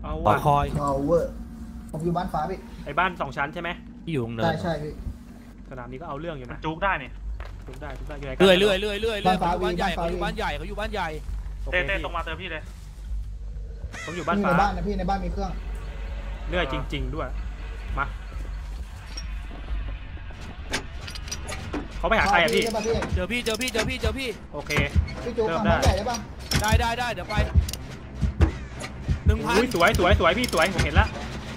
เอาต่อว่ะคอยเอาเวอร์ผมอยู่บ้านฟ้าพี่ไอ้บ้าน2 ชั้นใช่ไหมที่อยู่ตรงเนินใช่พี่สนามนี้ก็เอาเรื่องอยู่นะจุกได้นี่จุดได้อยู่ไหนกันเรื่อยเขาอยู่บ้านใหญ่เขาอยู่บ้านใหญ่เขาอยู่บ้านใหญ่โอเต้เคตรงมาเจอพี่เลยผมอยู่บ้าบ้าน นในฟ้าบ้านนะพี่ในบ้านมีเครื่องเรื่อยจริง ๆด้วยมาเขาไปหาใครอะพี่ใช่ป่ะพี่เจอพี่โอเคพี่จูฝั่งบ้านใหญ่ได้ป่ะได้เดี๋ยวไป1,000 อุ้ยสวยพี่สวยผมเห็นละ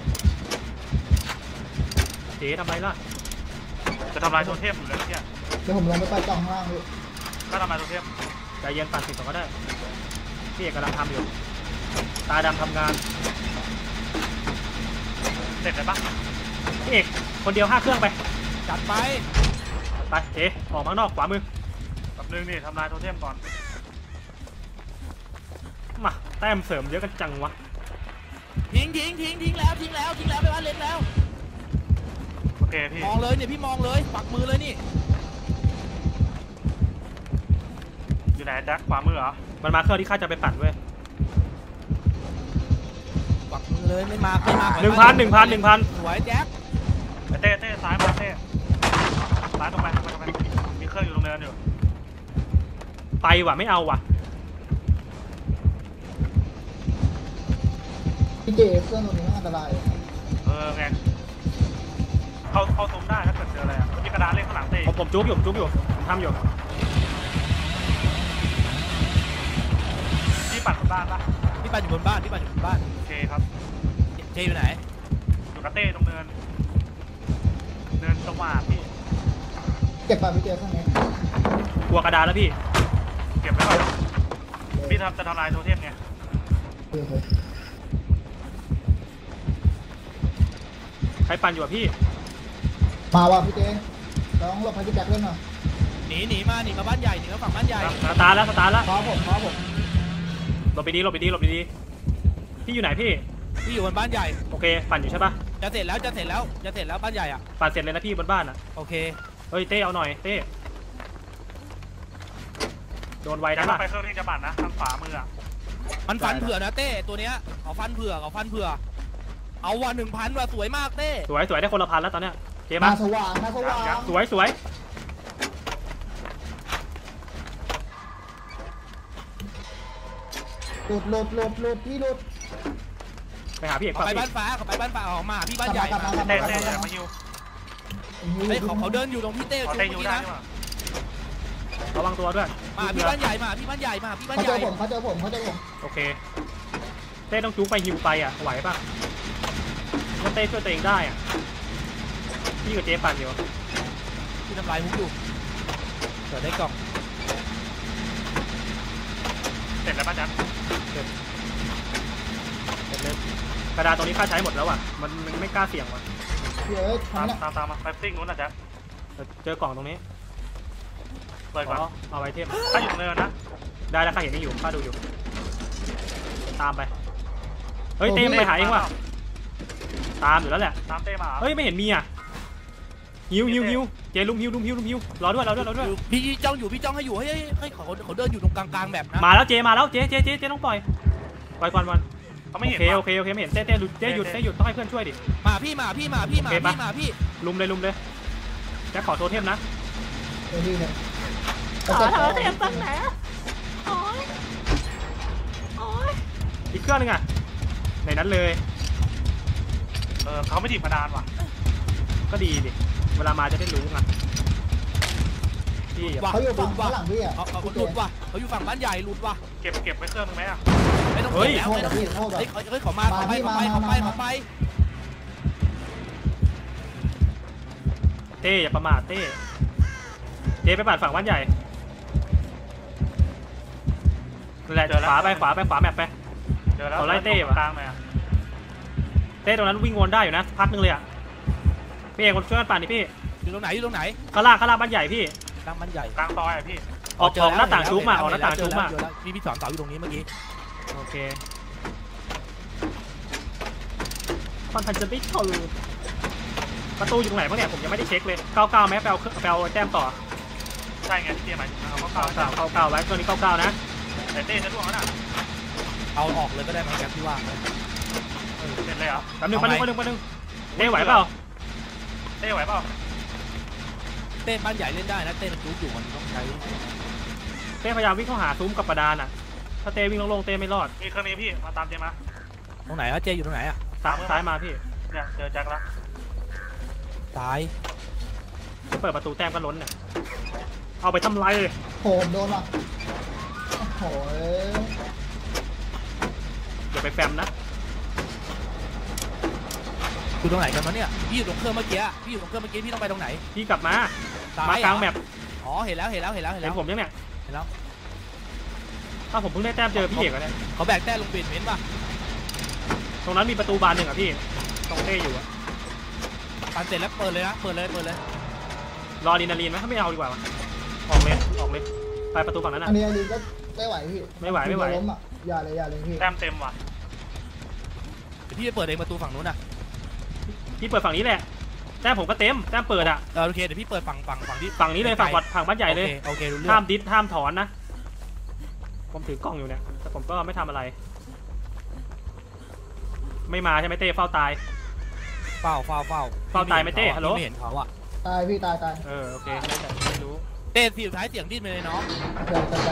เจ๊ทำไรล่ะจะทำลายโทเทมอยู่เลยเนี่ยเดี๋ยวผมลงไปใต้กล่องข้างล่างพี่ก็ทำลายโทเทมใจเย็นปั่นสิก่อนก็ได้พี่เอกกำลังทำอยู่ตาดำทำงานเสร็จเลยปะพี่เอกคนเดียว5 เครื่องไปจัดไปไปเจ๊ออกมาข้างนอกขวามือแบบนึงนี่ทำลายโทเทมก่อนมาแต้มเสริมเยอะกันจังวะทิ้งแล้วไปบ้านเล็กแล้วโอเคพี่มองเลยเนี่ยพี่มองเลยปักมือเลยนี่อยู่ไหนแจ็คขวามือเหรอมันมาเครื่องที่ข้าจะไปปั่นเว้ยปักมือเลยไม่มา 1,000 สวยแจ็คเต้ซ้ายมาเต้ซ้ายตรงไปมีเครื่องอยู่ตรงเนินอยู่ไปว่ะไม่เอาว่ะพี่เจเครื่องตรงนี้อันตรายไงเข้าซุ้มได้ถ้าเกิดเจออะไรอ่ะมีกระดานเล่นข้างหลังเต้ผมจุกอยู่ผมทำอยู่พี่ปัดบนบ้านปะพี่ปันอยู่บนบ้านโอเคครับเจอยู่ไหนอยู่กับเต้ตรงเนินจังหวะพี่เก็บป่ะพี่เจเครื่องนี้กลัวกระดานแล้วพี่เก็บไว้ก่อนพี่จะทำลายโทเทมไงใครปั่นอยู่อะพี่มาว่ะพี่เจลองหลบให้พี่แจ็คเล่นหน่อยหนีมาบ้านใหญ่หนีมาฝั่งบ้านใหญ่สตาร์ทแล้วขอผมหลบไปดีพี่อยู่ไหนพี่พี่อยู่บนบ้านใหญ่โอเคปั่นอยู่ใช่ปะจะเสร็จแล้วบ้านใหญ่อ่ะปั่นเสร็จเลยนะพี่บนบ้านอะโอเคเฮ้ยเต้เอาหน่อยเต้โดนไวแจ็นะคล่ะไปเครื่องที่จะปั่นนะทางขวามืออ่ะมันฟันเผื่อนะเต้ตัวเนี้ยเขาฟันเผื่อเอาวัน 1,000ว่ะสวยมากเต้สวยได้คนละ1,000แล้วตอนเนี้ยเจ๊มามาสว่างสวยหลุดพี่หลุดไปหาพี่เอกเขาไปบ้านฟ้าออกมาพี่บ้านใหญ่เต้มาฮิวเฮ้ยเขาเดินอยู่ตรงพี่เต้ขอจุ๊เต้บฮิวเมื่อกี้ได้นะใช่ไหมระวังตัวด้วยมาพี่บ้านใหญ่มาเขาเจอผมโอเคเต้ต้องจุกไปฮิวไปอะไหวปะถ้าเต้ช่วยตัวเองได้อะพี่กับเจ๊ปั่นอยู่พี่ทำลายมุกอยู่เกิดได้กล่องเสร็จแล้วป่ะจ๊ะเล่นกระดาษตรงนี้ข้าใช้หมดแล้วอ่ะมันไม่กล้าเสี่ยงว่ะพี่เอ้ยทำเนี่ยตามมาไปซิ่งนู้นนะจ๊ะเจอกล่องตรงนี้เปิดก่อนเอาไว้เทมถ้าอยู่เนินนะได้แล้วข้าเห็นไม่อยู่ข้าดูอยู่ตามไปเฮ้ยเต้ไปหาเองว่ะตามอยู่แล้วแหละตามเต้มาเฮ้ยไม่เห็นมีอ่ะฮิวเจลุมฮิวรอด้วยพี่จ้องให้อยู่เฮ้ยเขาเดินอยู่ตรงกลางแบบนะมาแล้วเจต้องปล่อยก่อนวันเขาไม่เห็นโอเคไม่เห็นเต้หยุดต้องให้เพื่อนช่วยดิมาพี่ลุมเลยแจ็คขอโทเทมนะพี่เนี่ยขอเธอเตรียมตั้งไหนโอ๊ยอีกเครื่องนึงอ่ะในนั้นเลยเขาไม่ถีบกระดานว่ะก็ดีดิเวลามาจะได้รู้ไงพี่เขาอยู่ฝั่งหลังพี่อ่ะเขาหลุดว่ะเขาอยู่ฝั่งบ้านใหญ่หลุดว่ะเก็บไว้เครื่องนึงไหมอ่ะไม่ต้องเก็บแล้วเฮ้ยเขามาเขาไปเต้อย่าประมาทเต้เจ๊ไปปั่นฝั่งบ้านใหญ่นั่นแหละขวาแมปไปเจอแล้วเขาไล่เต้ว่ะกลางไหมอ่ะเต้ตรงนั้นวิ่งวนได้อยู่นะพักนึงเลยอ่ะพี่เอกคนช่วยกันปั่นดิพี่อยู่ตรงไหนข้างล่างบ้านใหญ่พี่ตั้งบ้านใหญ่กลางซอยอ่ะพี่ออกหน้าต่างชุบมามีพี่สอนเสาอยู่ตรงนี้เมื่อกี้โอเคพันจะไม่ทนประตูอยู่ตรงไหนบ้างเนี่ยผมยังไม่ได้เช็คเลย99ไหมแปลแต้มต่อใช่ไงที่เต้หมายถึงเขา 99ไว้ตัวนี้99นะแต่เต้จะล่วงแล้วน่ะเอาออกเลยก็ได้ไหมแกพี่ว่างเสร็จเลยเหรอแป๊บนึงเต้ไหวเปล่าเต้ไหวเปล่าเต้บ้านใหญ่เล่นได้นะเต้มันจุกอยู่มันต้องใช้เต้พยายามวิ่งเข้าหาซุ้มกับประดานอ่ะถ้าเต้วิ่งลงๆเต้ไม่รอดมีเครื่องนี้พี่มาตามเจมาตรงไหนอะเจอยู่ตรงไหนอะซ้ายมาพี่เนี่ยเจอแจ็คแล้วซ้ายเปิดประตูแต้มก็ล้นเนี่ยเอาไปทำไรโหมโดนว่ะโอ้โหอย่าไปแฟมนะอยู่ตรงไหนกันวะเนี่ยพี่อยู่ตรงเครื่องเมื่อกี้พี่ต้องไปตรงไหนพี่กลับมาซ้ายมากลางแมปอ๋อเห็นแล้วเห็นผมยังเนี่ยเห็นแล้วถ้าผมเพิ่งได้แต้มเจอพี่เอกอะเนี่ยเขาแบกแต้ลงเบนเมนต์ป่ะตรงนั้นมีประตูบานหนึ่งอ่ะพี่ตรงเต้อยู่อะปันเสร็จแล้วเปิดเลยนะเปิดเลยรออะดรีนาลีนไหมถ้าไม่เอาดีกว่าวะออกเลยไปประตูฝั่งนั้นอัอ่ะนนี้ก็ไม่ไหวพี่ไม่ไหวล้มอ่ะอย่าเลยพี่แต้มเต็มว่ะเดี๋ยวพี่จะเปิดเองประตูฝั่งนู้นนะพี่เปิดฝั่งนี้แหละแต้มผมก็เต็มแต้มเปิดอ่ะโอเคเดี๋ยวพี่เปิดฝั่งที่ฝั่งนี้เลยฝั่งบ้านใหญ่เลยโอเครู้เรื่องห้ามดิสห้ามถอนนะผมถือกล้องอยู่เนี่ยแต่ผมก็ไม่ทำอะไร ไม่มาใช่ไหมเต้เฝ้าตายเฝ้าเฝ้าตายไหมเต้ฮัลโหลไม่เห็นเขาอะตายพี่ตายโอเคไม่รู้เต้ทีสุดท้ายเสียงดิ้นไปเลยน้องเดี๋ยวจัดการ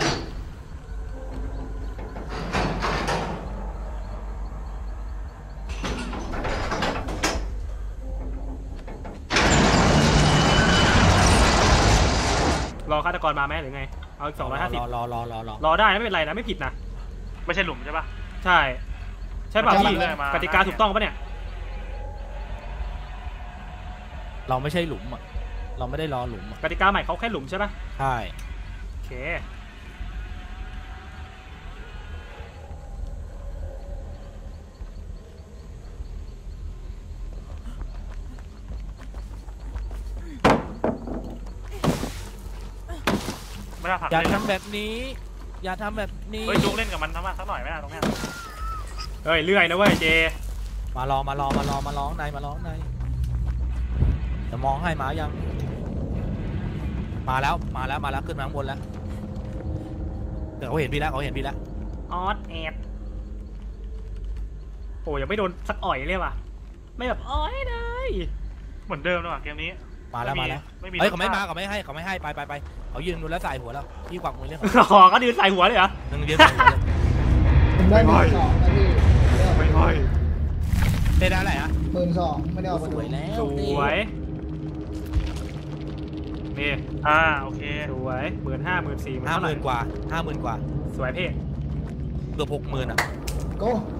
รอฆาตกรมาไหมหรือไงเอาอีก250รอได้ไม่เป็นไรนะไม่ผิดนะไม่ใช่หลุมใช่ปะใช่ป่ะพี่เลยมากติกาถูกต้องปะเนี่ยเราไม่ใช่หลุมอะเราไม่ได้รอหลุมอะกติกาใหม่เขาแค่หลุมใช่ป่ะใช่โอเคไม่ได้ผักอย่าเลยทำแบบนี้อย่าทำแบบนี้เฮ้ยจุกเล่นกับมันทั้งวันสักหน่อยไหมล่ะตรงเนี้ยเฮ้ยเลื่อยนะเว้ยเจมาร้องในจะมองให้มายังมาแล้วขึ้นมาข้างบนแล้วเดี๋ยวเขาเห็นพี่แล้วออสแอดโอ้ยังไม่โดนสักอ่อยเลยว่ะไม่แบบอ่อยเลยเหมือนเดิมเลยว่ะเกมนี้มาแล้วไม่มีเฮ้ยเขาไม่มาเขาไม่ให้ไปเขายืนดูแล้วใส่หัวแล้วพี่กวักมือเรียกอ๋อก็ดืนใส่หัวเลยเหรอหนึ่งเดียวใส่หัวเลยผมได้12นะพี่ไม่ค่อยเต้ได้อะไรอะ 12,000ไม่ได้ออกมาสดูวยแล้วสวยนี่โอเคสวย15,000 14,000 50,000 กว่าสวยเพ่เกือบ60,000อะโก้